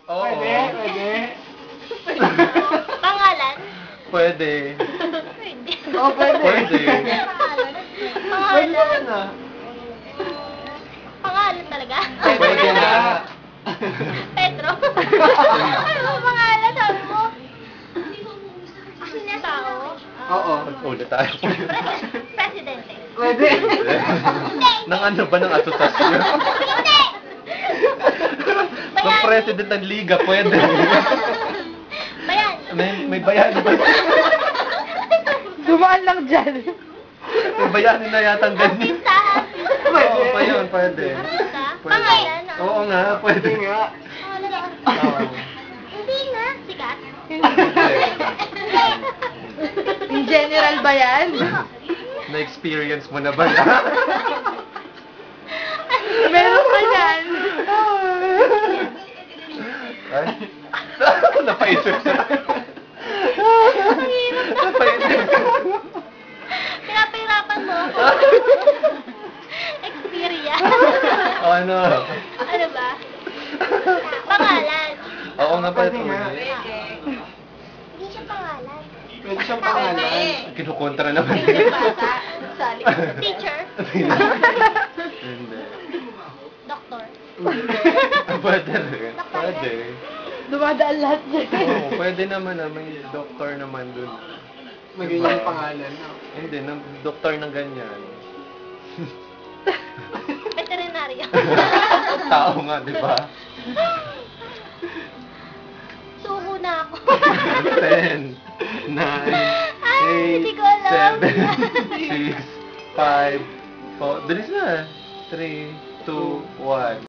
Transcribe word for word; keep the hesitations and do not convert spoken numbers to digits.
Oo. Pwede, pwede. Pangalan? Pwede. Pwede. Oo, pwede. Pwede. Pangalan? Pwede Pangalan? naman ah. Pangalan talaga? Pwede nga. Pedro? Ano ba pangalan? Sabi mo? Sino tao? Oo. Ulit tayo. Pres- Presidente. Pwede. Nang ano ba ng asosasyon? Hindi! Ng president ng liga, pwede. Bayan. May, may bayani ba? Dumaan lang dyan. May bayani na yatang ganyan. Artista. Oo, pa yun, pwede. Artista? Pwede. Pangalan? ah. Oo nga, pwede. Pwede nga. Pangalan ng artista. Oo. Hindi nga. Sikat? In general ba yan? Na-experience mo na ba yan? Meron ka yan. Ay? Napaisip siya. Napaisip. Pinapahirapan mo ako. Experience. Ano? Ano ba? Pangalan. Oo nga pala Pwede nga. Hindi siya pangalan. Pwede siyang pangalan. Kinukontra naman. Bata. Teacher. Hindi. Doktor. Pwede rin. Pwede. Dumadaan lahat dyan. Oo, pwede naman na may doktor naman dun. Magiging pangalan. no? Hindi, ng doktor na ganyan. Veterinaryo. Tao nga, di ba? Suko na ako. ten, nine, Ay, eight, hindi ko alam. seven, six, five, four, bilis na. three, two, one.